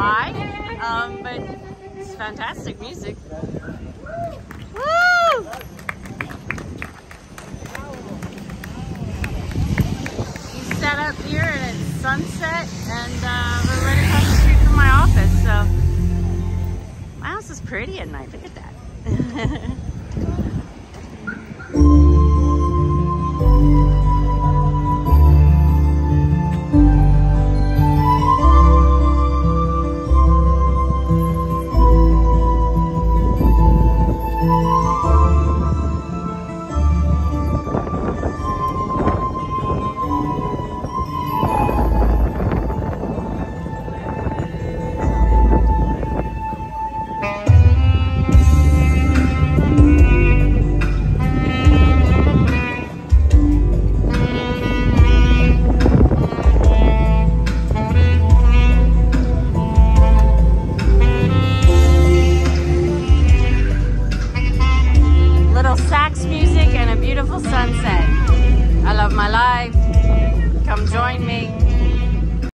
why, but it's fantastic music. Woo! We sat up here and it's sunset, and we're right across the street from my office, so my house is pretty at night. Look at that. Sax music and a beautiful sunset. I love my life. Come join me.